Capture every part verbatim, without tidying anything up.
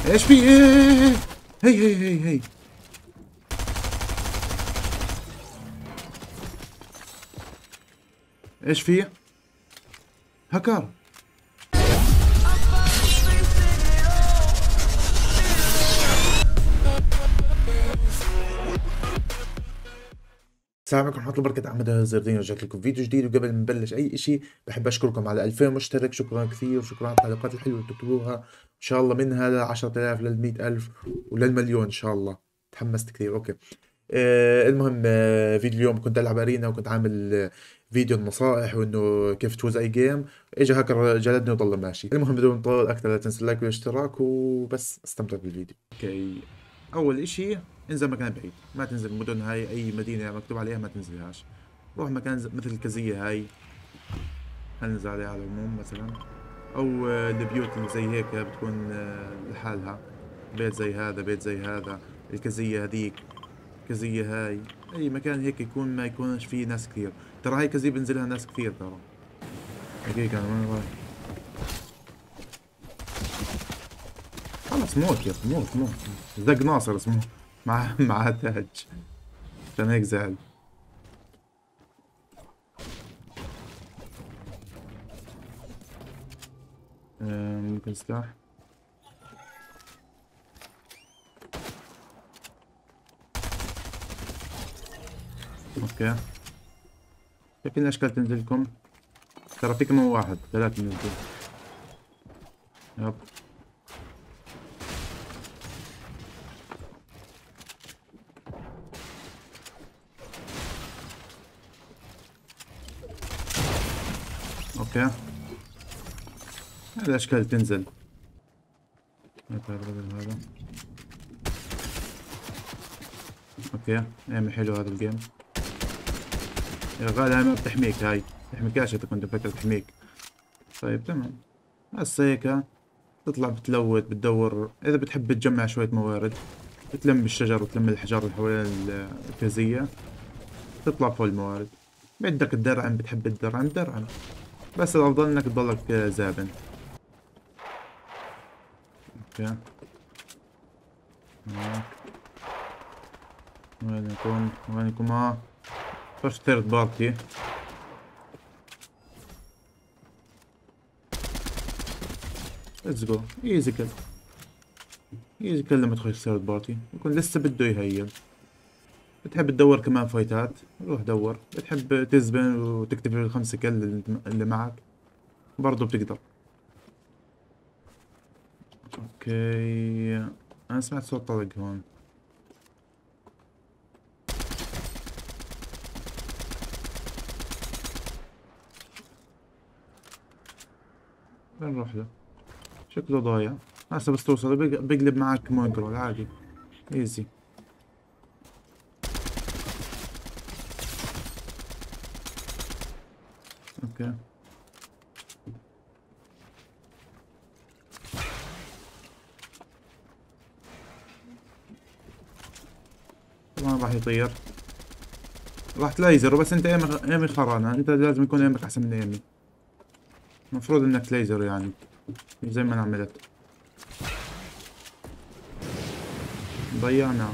ايش في؟ ايه هي هي هي هي ايش في؟ هكر. السلام عليكم ورحمة الله وبركاته. أحمد الزردين رجعت لكم فيديو جديد. وقبل ما نبلش أي إشي بحب أشكركم على ألفين مشترك، شكرا كثير، وشكرا على التعليقات الحلوة اللي بتكتبوها. إن شاء الله منها ل عشرة آلاف لل مئة ألف وللمليون إن شاء الله. تحمست كثير. أوكي. آه المهم، آه فيديو اليوم كنت ألعب أرينا، وكنت عامل آه فيديو النصائح وإنه كيف تفوز أي جيم. إجا هاكر جلدني وضل ماشي. المهم بدون ما نطول أكثر، لا تنسى اللايك والاشتراك وبس. استمتع بالفيديو. أوكي. اول اشي انزل مكان بعيد، ما تنزل مدن هاي، اي مدينة مكتوب عليها ما تنزلهاش. روح مكان ز- مثل الكزية هاي، هننزل عليها على العموم مثلا. او آه، البيوت اللي زي هيك بتكون آه، لحالها. بيت زي هذا، بيت زي هذا، الكزية هذيك، كزية هاي. اي مكان هيك يكون ما يكونش فيه ناس كثير. ترى هاي كزية بنزلها ناس كثير ترى. دقيقة انا وين رايح؟ خلص موت يا اخي، موت موت. زق ناصر اسمه. مع مع تاج. عشان هيك زعل. آه، ممكن سلاح. اوكي. شايفين الاشكال تنزلكم. ترى في كمان واحد، ثلاثة نزلوا. يب. اوكي. هذه الاشكال تنزل. هذا الرجل هذا. اوكي. ايم حلو هذا الجيم. يا غالي هاي ما بتحميك، هاي بتحميكاش، انت كنت مفكر تحميك. طيب تمام. هسه هيك تطلع بتلوت بتدور، اذا بتحب تجمع شوية موارد بتلم بالشجر وتلم الحجار اللي حوالين الكازية، تطلع فوق الموارد. بدك الدرعم، بتحب الدرعم درعم، بس الافضل انك تضلك زابن. اوكي. هناك. وينكم وينكم اه. فش ثيرد بارتي. ليتس جو. ايزي كل ايزي كل لما تخش ثيرد بارتي يكون لسه بده يهيل. بتحب تدور كمان فايتات، روح دور. بتحب تزبن وتكتفي بالخمسة كل اللي اللي معك، برضو بتقدر. اوكي. انا سمعت صوت طلق هون. وين نروح له؟ شكله ضايع. هسه بس توصل بيق- بيقلب معك مونجرول عادي. ايزي. اوكي. طبعا راح يطير. راح تلايزر، بس انت ايمي ايمي خرانة، انت لازم يكون ايمك احسن من ايمي. المفروض انك تلايزر يعني، زي ما انا عملت. ضيعنا.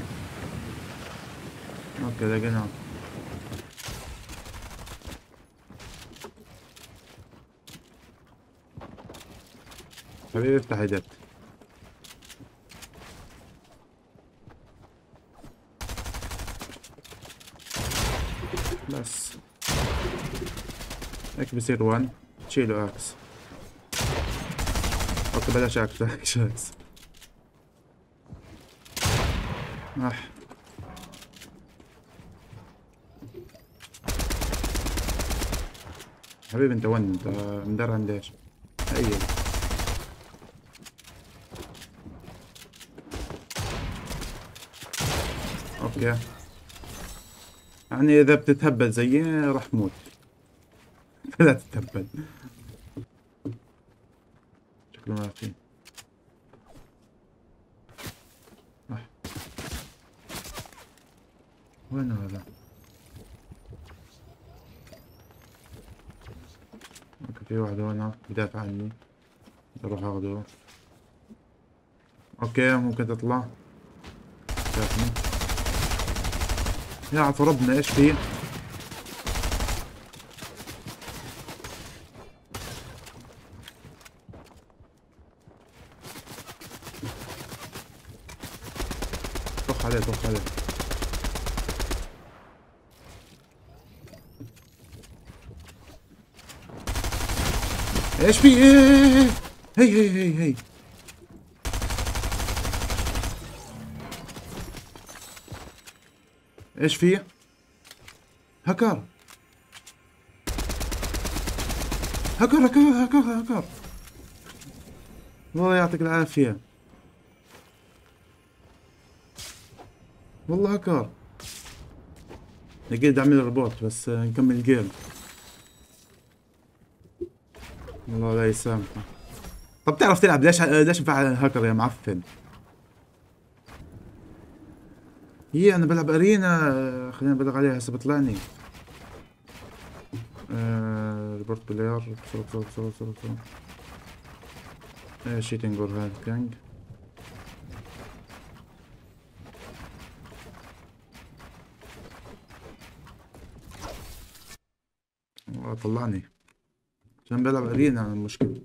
اوكي لقيناه. حبيبي افتح يدك. بس هيك بصير وان. تشيله اكس. اوكي بلاش اكس بلاش اكس. اح. حبيبي انت وين انت مدرعم ليش؟ اي. اوكي. يعني اذا بتتهبل زيي راح تموت. فلا تتهبل. شكله ما في. اح. وين هذا؟ اوكي في واحد هنا بدافع عني، بروح اخذه. اوكي ممكن تطلع. شافني. يا عفو ربنا ايش فيه؟ طخ عليه طخ عليه. ايش في؟ ايه هي هي هي هي ايش في؟ هكر هكر هكر هكر هكر. والله يعطيك العافية. والله هكر. لقيت اعمل ريبورت بس نكمل جيم. والله لا يسامحه. طب تعرف تلعب ليش ليش مفعل هاكر يا معفن؟ هي انا بلعب ارينا. خلينا نبلغ عليها هسه بطلعني. آه... ريبورت بلاير بسرعة بسرعة بسرعة بسرعة بسرعة. آه... شيتنج اور هاكينج. والله طلعني عشان بلعب ارينا. المشكلة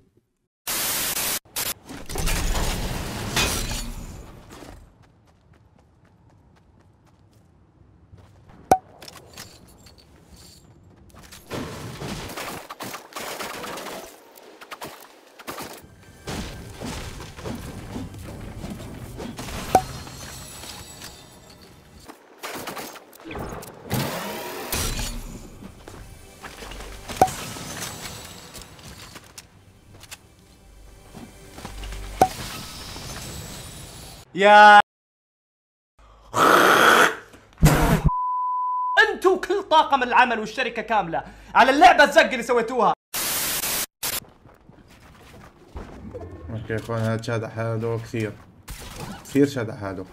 يا انتوا كل طاقم العمل والشركة كاملة على اللعبة الزق اللي سويتوها. اوكي اخوان هذا شادع حاله كثير كثير شادع حاله.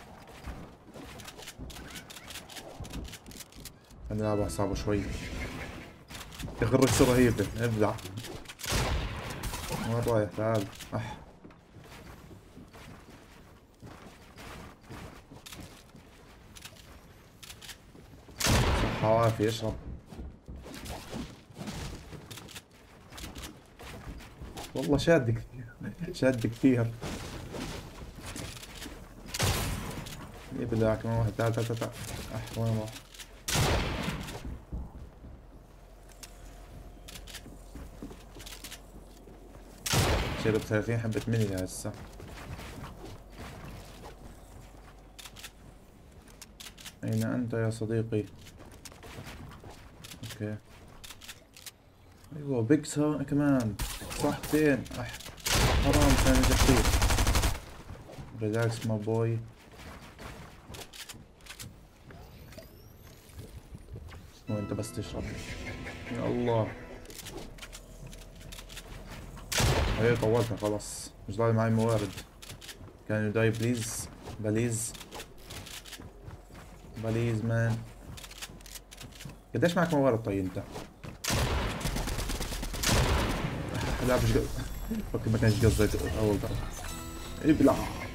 نلعب اعصابه شوي. يغرك قصة رهيبة. ابدع. وين رايح؟ تعال. اح صحة وعافية. اشرب. والله شاد كثير شاد كثير. يبلع كمان واحد. تعال تعال تعال. اح وين راح؟ شرب ثلاثين حبة ملي هسه. أين أنت يا صديقي؟ أوكي. أيوة بيج سا كمان. صح فين؟ أح حرام ثاني تفكير. ريلاكس ما بوي. وأنت بس تشرب. يا الله. هي طولتها خلاص. مش ضايل معي موارد. كان يو داي بليز. بليز بليز مان. قديش معك موارد طيب انت؟ لا مش قصدي. اوكي ما كانش قصدي اول ضربة. ابلع.